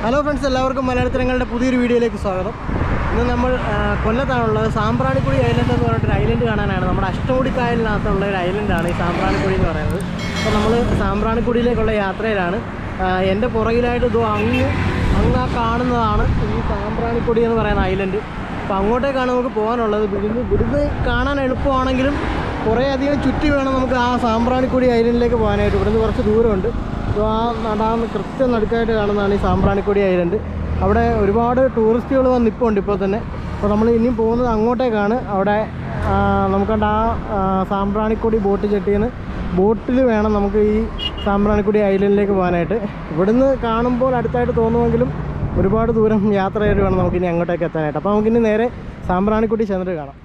Hello friends, എല്ലാവർക്കും മലയാളത്തിരങ്ങളുടെ പുതിയൊരു വീഡിയോയിലേക്ക് സ്വാഗതം. ഇന്ന് നമ്മൾ കൊല്ലത്താണുള്ളത്. സാമ്പ്രാണിക്കുടി ഐലൻഡ് എന്ന് പറഞ്ഞിട്ടൊരു ഐലൻഡ് കാണാനാണ്. നമ്മുടെ അഷ്ടമുടി കായലിനകത്തുള്ള ഒരു ഐലൻഡാണ് ഈ സാമ്പ്രാണിക്കുടി എന്ന് പറയുന്നത്. അപ്പോൾ നമ്മൾ സാമ്പ്രാണിക്കുടിയിലേക്കുള്ള യാത്രയിലാണ്. എൻ്റെ പുറകിലായിട്ട് ഇതോ അങ്ങ് ആ കാണുന്നതാണ് ഈ സാമ്പ്രാണിക്കുടി എന്ന് പറയുന്ന ഐലൻഡ്. അപ്പോൾ അങ്ങോട്ടേക്കാണ് നമുക്ക് പോകാനുള്ളത്. ഇവിടുന്ന് കാണാൻ എളുപ്പമാണെങ്കിലും കുറേ അധികം ചുറ്റി വേണം നമുക്ക് ആ സാമ്പ്രാണിക്കുടി ഐലൻഡിലേക്ക് പോകാനായിട്ട്. ഇവിടുന്ന് കുറച്ച് ദൂരമുണ്ട്. അപ്പോൾ ആ നടാന്ന് കൃത്യം നടുക്കായിട്ട് കാണുന്നതാണ് ഈ സാമ്പ്രാണിക്കുടി ഐലൻഡ്. അവിടെ ഒരുപാട് ടൂറിസ്റ്റുകൾ വന്ന് നിൽപ്പുണ്ട് ഇപ്പോൾ തന്നെ. അപ്പോൾ നമ്മൾ ഇനിയും പോകുന്നത് അങ്ങോട്ടേക്കാണ്. അവിടെ നമുക്കണ്ട ആ സാമ്പ്രാണിക്കുടി ബോട്ട് ചെട്ടിന്ന് ബോട്ടിൽ വേണം നമുക്ക് ഈ സാമ്പ്രാണിക്കുടി ഐലൻഡിലേക്ക് പോകാനായിട്ട്. ഇവിടുന്ന് കാണുമ്പോൾ അടുത്തായിട്ട് തോന്നുമെങ്കിലും ഒരുപാട് ദൂരം യാത്ര ചെയ്ത് വേണം നമുക്കിനി അങ്ങോട്ടേക്ക് എത്താനായിട്ട്. അപ്പോൾ നമുക്കിനി നേരെ സാമ്പ്രാണിക്കുടി ചെന്നിട്ട് കാണാം.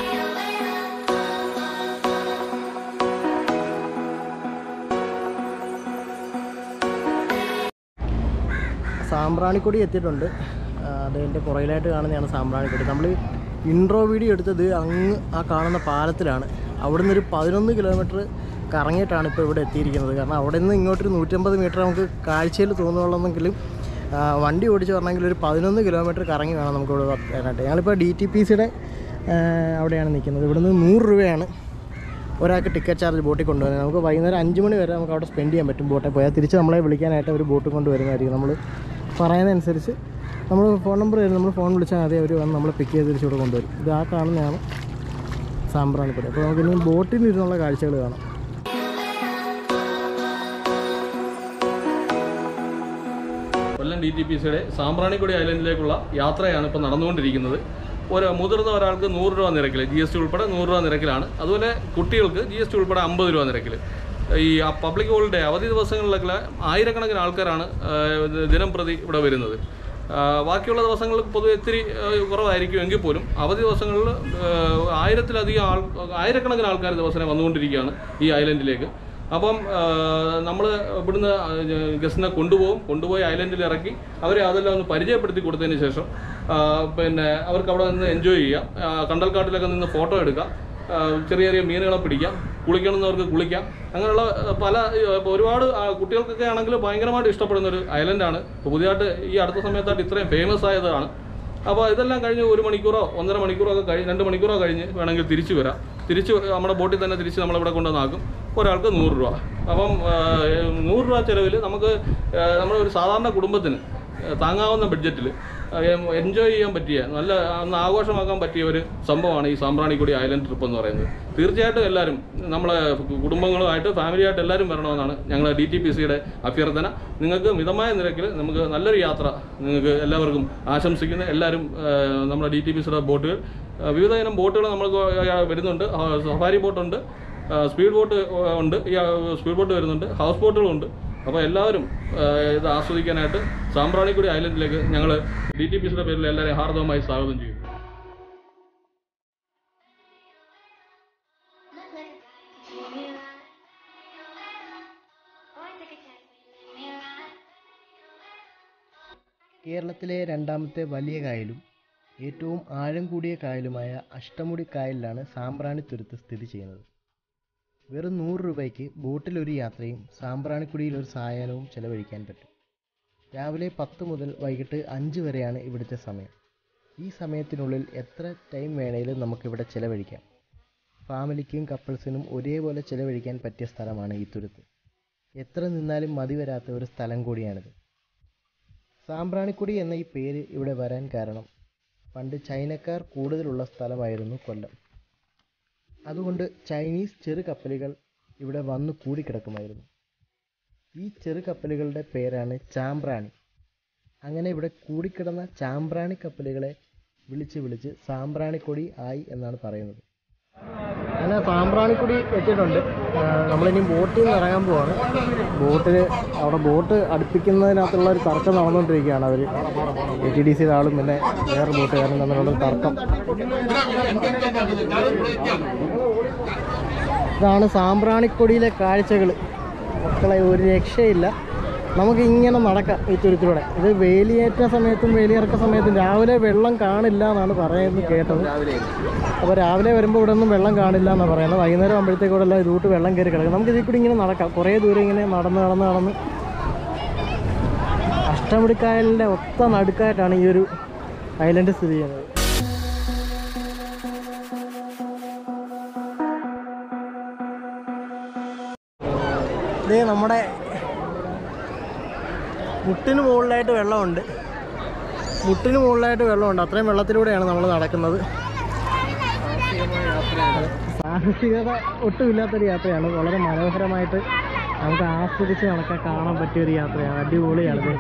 സാമ്പ്രാണിക്കുടി എത്തിയിട്ടുണ്ട്. അതിൻ്റെ പുറകിലായിട്ട് കാണുന്നതാണ് സാമ്പ്രാണിക്കുടി. നമ്മൾ ഇൻട്രോ വീഡിയോ എടുത്തത് അങ്ങ് ആ കാണുന്ന പാലത്തിലാണ്. അവിടെ നിന്നൊരു 11 കിലോമീറ്റർ കറങ്ങിയിട്ടാണ് ഇപ്പോൾ ഇവിടെ എത്തിയിരിക്കുന്നത്. കാരണം അവിടെ നിന്ന് ഇങ്ങോട്ടൊരു 150 മീറ്റർ നമുക്ക് കാഴ്ചയിൽ തോന്നുകയുള്ളെങ്കിലും വണ്ടി ഓടിച്ച് വരണമെങ്കിൽ ഒരു 11 കിലോമീറ്റർ കറങ്ങി വേണം നമുക്ക് ഇവിടെ വരാനായിട്ട്. ഞങ്ങളിപ്പോൾ DTPCയുടെ അവിടെയാണ് നിൽക്കുന്നത്. ഇവിടുന്ന് 100 രൂപയാണ് ഒരാൾക്ക് ടിക്കറ്റ് ചാർജ് ബോട്ടിൽ കൊണ്ടുവരുന്നത്. നമുക്ക് വൈകുന്നേരം 5 മണി വരെ നമുക്ക് അവിടെ സ്പെൻഡ് ചെയ്യാൻ പറ്റും ബോട്ടിൽ പോയാൽ. തിരിച്ച് നമ്മളെ വിളിക്കാനായിട്ട് ഒരു ബോട്ട് കൊണ്ടുവരുന്നതായിരിക്കും. നമ്മൾ പറയുന്നതനുസരിച്ച് നമ്മൾ ഫോൺ നമ്പർ തരും. നമ്മൾ ഫോൺ വിളിച്ചാൽ മതി, അവർ വന്ന് നമ്മളെ പിക്ക് ചെയ്ത് തിരിച്ചിവിടെ കൊണ്ടുവരും. ഇത് ആ കാണുന്നതാണ് സാമ്പ്രാണിക്കുടി. അപ്പോൾ നമുക്കിനി ബോട്ടിൽ ഇരുന്നുള്ള കാഴ്ചകൾ കാണാം. കൊല്ലം DTPCയുടെ സാമ്പ്രാണിക്കുടി ഐലൻഡിലേക്കുള്ള യാത്രയാണ് ഇപ്പോൾ നടന്നുകൊണ്ടിരിക്കുന്നത്. മുതിർന്ന ഒരാൾക്ക് 100 രൂപ നിരക്കിൽ, GST ഉൾപ്പെടെ 100 രൂപ നിരക്കിലാണ്. അതുപോലെ കുട്ടികൾക്ക് GST ഉൾപ്പെടെ 50 രൂപ നിരക്കിൽ. ഈ പബ്ലിക് ഹോളിഡേ അവധി ദിവസങ്ങളിലൊക്കെ ആയിരക്കണക്കിന് ആൾക്കാരാണ് ദിനം പ്രതി ഇവിടെ വരുന്നത്. ബാക്കിയുള്ള ദിവസങ്ങളിൽ പൊതുവെ ഇത്തിരി കുറവായിരിക്കും എങ്കിൽ പോലും അവധി ദിവസങ്ങളിൽ ആയിരക്കണക്കിന് ആൾക്കാർ ദിവസേന വന്നുകൊണ്ടിരിക്കുകയാണ് ഈ ഐലൻഡിലേക്ക്. അപ്പം നമ്മൾ ഇവിടുന്ന് ഗസ്റ്റിനെ കൊണ്ടുപോയി ഐലൻഡിൽ ഇറക്കി അവരെ അതെല്ലാം ഒന്ന് പരിചയപ്പെടുത്തി കൊടുത്തതിന് ശേഷം പിന്നെ അവർക്ക് അവിടെ നിന്ന് എൻജോയ് ചെയ്യാം. കണ്ടൽക്കാട്ടിലൊക്കെ നിന്ന് ഫോട്ടോ എടുക്കാം, ചെറിയ ചെറിയ മീനുകളെ പിടിക്കാം, കുളിക്കണമെന്നവർക്ക് കുളിക്കാം. അങ്ങനെയുള്ള ഒരുപാട് കുട്ടികൾക്കൊക്കെ ആണെങ്കിൽ ഭയങ്കരമായിട്ട് ഇഷ്ടപ്പെടുന്ന ഒരു ഐലൻഡാണ്. ഇപ്പോൾ പുതിയതായിട്ട് ഈ അടുത്ത സമയത്തായിട്ട് ഇത്രയും ഫേമസ് ആയതാണ്. അപ്പോൾ ഇതെല്ലാം കഴിഞ്ഞ് 1 മണിക്കൂറോ 1.5 മണിക്കൂറോ ഒക്കെ കഴിഞ്ഞ് 2 മണിക്കൂറോ കഴിഞ്ഞ് വേണമെങ്കിൽ തിരിച്ചു വരാം. തിരിച്ച് നമ്മുടെ ബോട്ടിൽ തന്നെ തിരിച്ച് നമ്മളിവിടെ കൊണ്ടുവന്നാക്കും. ഒരാൾക്ക് 100 രൂപ. അപ്പം 100 രൂപ ചിലവിൽ നമുക്ക് നമ്മുടെ ഒരു സാധാരണ കുടുംബത്തിന് താങ്ങാവുന്ന ബഡ്ജറ്റിൽ എൻജോയ് ചെയ്യാൻ പറ്റിയ നല്ല ഒന്ന് ആഘോഷമാക്കാൻ പറ്റിയ ഒരു സംഭവമാണ് ഈ സാമ്പ്രാണിക്കുടി ഐലൻഡ് ട്രിപ്പ് എന്ന് പറയുന്നത്. തീർച്ചയായിട്ടും എല്ലാവരും നമ്മളെ കുടുംബങ്ങളുമായിട്ട് ഫാമിലിയായിട്ട് എല്ലാവരും വരണമെന്നാണ് ഞങ്ങൾ DTPCയുടെ അഭ്യർത്ഥന. നിങ്ങൾക്ക് മിതമായ നിരക്കിൽ നമുക്ക് നല്ലൊരു യാത്ര നിങ്ങൾക്ക് എല്ലാവർക്കും ആശംസിക്കുന്നു. എല്ലാവരും നമ്മുടെ DTPCയുടെ ബോട്ടുകൾ, വിവിധ ഇനം ബോട്ടുകൾ നമ്മൾക്ക് വരുന്നുണ്ട്. സഫാരി ബോട്ടുണ്ട്, സ്പീഡ് ബോട്ട് ഉണ്ട്, ഈ സ്പീഡ് ബോട്ട് വരുന്നുണ്ട്, ഹൗസ് ബോട്ടുകളുണ്ട്. അപ്പോൾ എല്ലാവരും ഇത് ആസ്വദിക്കാനായിട്ട് സാമ്പ്രാണിക്കുടി ഐലൻഡിലേക്ക് ഞങ്ങൾ DTPCയുടെ പേരിൽ എല്ലാവരെയും ഹാർദവമായി സ്വാഗതം ചെയ്യും. കേരളത്തിലെ രണ്ടാമത്തെ വലിയ കായലും ഏറ്റവും ആഴം കൂടിയ കായലുമായ അഷ്ടമുടി കായലിലാണ് സാമ്പ്രാണിത്തുരുത്ത് സ്ഥിതി ചെയ്യുന്നത്. വെറും 100 രൂപയ്ക്ക് ബോട്ടിലൊരു യാത്രയും സാമ്പ്രാണിക്കുടിയിൽ ഒരു സായാഹ്നവും ചെലവഴിക്കാൻ പറ്റും. രാവിലെ 10 മുതൽ വൈകിട്ട് 5 വരെയാണ് ഇവിടുത്തെ സമയം. ഈ സമയത്തിനുള്ളിൽ എത്ര ടൈം വേണേലും നമുക്കിവിടെ ചെലവഴിക്കാം. ഫാമിലിക്കും കപ്പിൾസിനും ഒരേപോലെ ചെലവഴിക്കാൻ പറ്റിയ സ്ഥലമാണ് ഈ തുരുത്ത്. എത്ര നിന്നാലും മതി വരാത്ത ഒരു സ്ഥലം കൂടിയാണിത്. സാമ്പ്രാണിക്കുടി എന്ന ഈ പേര് ഇവിടെ വരാൻ കാരണം പണ്ട് ചൈനക്കാർ കൂടുതലുള്ള സ്ഥലമായിരുന്നു കൊല്ലം. അതുകൊണ്ട് ചൈനീസ് ചെറു കപ്പലുകൾ ഇവിടെ വന്നു കൂടിക്കിടക്കുമായിരുന്നു. ഈ ചെറു കപ്പലുകളുടെ പേരാണ് ചാമ്പ്രാണി. അങ്ങനെ ഇവിടെ കൂടിക്കിടന്ന ചാമ്പ്രാണി കപ്പലുകളെ വിളിച്ച് സാമ്പ്രാണിക്കുടി ആയി എന്നാണ് പറയുന്നത്. അങ്ങനെ സാമ്പ്രാണിക്കുടി എത്തിയിട്ടുണ്ട്. നമ്മളിനി ബോട്ടിൽ നിന്ന് ഇറങ്ങാൻ പോവാണ്. അവിടെ ബോട്ട് അടുപ്പിക്കുന്നതിനകത്തുള്ള ഒരു തർക്കം നടന്നുകൊണ്ടിരിക്കുകയാണ്. അവർ ATDCയുടെ ആളും പിന്നെ വേറെ ബോട്ടുകാരും തമ്മിലുള്ള തർക്കം. ഇതാണ് സാമ്പ്രാണിക്കുടിയിലെ കാഴ്ചകൾ. മക്കളെ ഒരു രക്ഷയില്ല. നമുക്ക് ഇങ്ങനെ നടക്കാം ഈ തുരുത്തിലൂടെ. ഇത് വേലിയേറ്റ സമയത്തും വേലിയിറക്ക സമയത്തും രാവിലെ വെള്ളം കാണില്ല എന്നാണ് പറയുന്നത് കേട്ടത്. അപ്പോൾ രാവിലെ വരുമ്പോൾ ഇവിടെ ഒന്നും വെള്ളം കാണില്ല എന്നാണ് പറയുന്നത്. വൈകുന്നേരം ആകുമ്പോഴത്തേക്കൂടെ എല്ലാം ഇതൂട്ട് വെള്ളം കയറി കിടക്കും. നമുക്ക് ഇതിൽ കൂടി ഇങ്ങനെ നടക്കാം. കുറേ ദൂരം ഇങ്ങനെ നടന്ന് അഷ്ടമുടിക്കായലിൻ്റെ ഒത്ത നടുക്കായിട്ടാണ് ഈ ഒരു ഐലൻഡ് സ്ഥിതി ചെയ്യുന്നത്. ഇത് നമ്മുടെ മുട്ടിന് മുകളിലായിട്ട് വെള്ളമുണ്ട്. അത്രയും വെള്ളത്തിലൂടെയാണ് നമ്മൾ നടക്കുന്നത്. സാഹസികത ഒട്ടുമില്ലാത്തൊരു യാത്രയാണ്. വളരെ മനോഹരമായിട്ട് നമുക്ക് ആസ്വദിച്ച് നടക്കാൻ കാണാൻ പറ്റിയൊരു യാത്രയാണ്. അടിപൊളിയാണ്.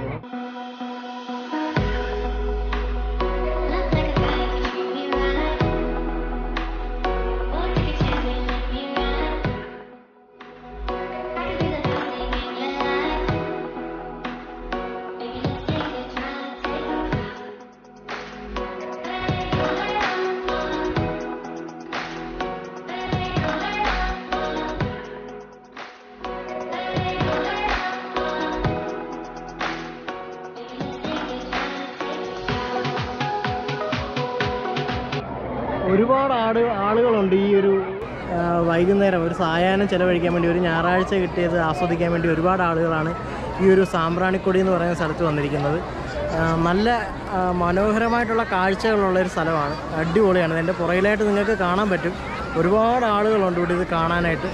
ഒരുപാട് ആളുകളുണ്ട് ഈ ഒരു വൈകുന്നേരം ഒരു സായാഹ്നം ചിലവഴിക്കാൻ വേണ്ടി, ഒരു ഞായറാഴ്ച കിട്ടിയത് ആസ്വദിക്കാൻ വേണ്ടി ഒരുപാട് ആളുകളാണ് ഈ ഒരു സാമ്പ്രാണിക്കൊടി എന്ന് പറയുന്ന സ്ഥലത്ത് വന്നിരിക്കുന്നത്. നല്ല മനോഹരമായിട്ടുള്ള കാഴ്ചകളുള്ളൊരു സ്ഥലമാണ്. അടിപൊളിയാണ്. എൻ്റെ പുറകിലായിട്ട് നിങ്ങൾക്ക് കാണാൻ പറ്റും. ഒരുപാട് ആളുകളുണ്ട് ഇവിടെ ഇത് കാണാനായിട്ട്.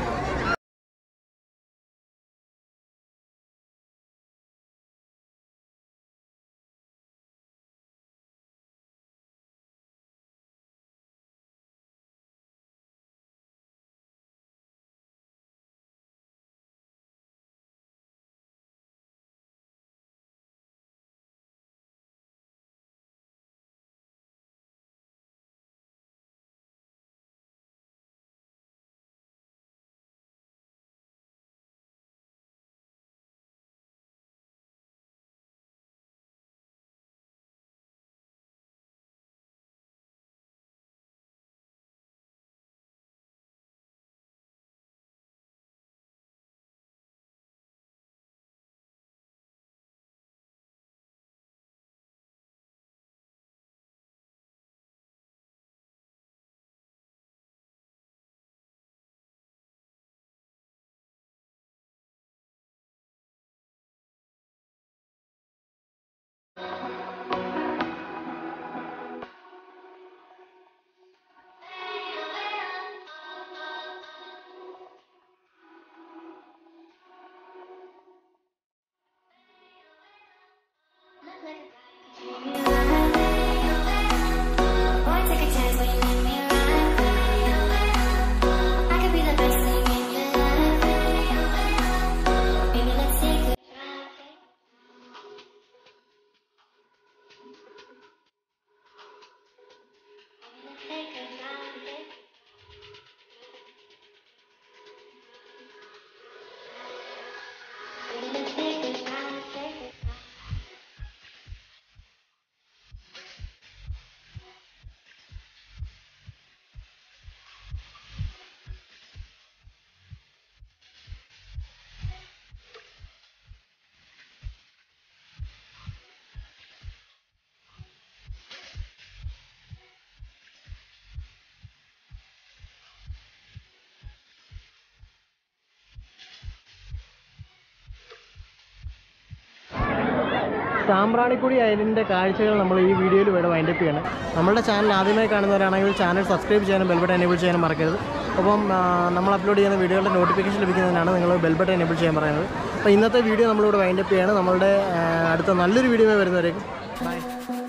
സാമ്പ്രാണിക്കൊടി ഐലൻഡിൻ്റെ കാഴ്ചകൾ നമ്മൾ ഈ വീഡിയോയിൽ ഇവിടെ വൈൻഡപ്പ് ചെയ്യണം. നമ്മളുടെ ചാനൽ ആദ്യമായി കാണുന്നവരാണെങ്കിൽ ചാനൽ സബ്സ്ക്രൈബ് ചെയ്യാനും ബെൽബട്ടൺ എനേബിൾ ചെയ്യാനും മറക്കരുത്. അപ്പം നമ്മൾ അപ്ലോഡ് ചെയ്യുന്ന വീഡിയോകളുടെ നോട്ടിഫിക്കേഷൻ ലഭിക്കുന്നതിനാണ് നിങ്ങൾ ബെൽബട്ടൺ എനേബിൾ ചെയ്യാൻ പറയുന്നത്. അപ്പോൾ ഇന്നത്തെ വീഡിയോ നമ്മളിവിടെ വൈൻഡപ്പ് ചെയ്യണം. നമ്മളുടെ അടുത്ത നല്ലൊരു വീഡിയോ വരുന്നവരേക്കും ബൈ.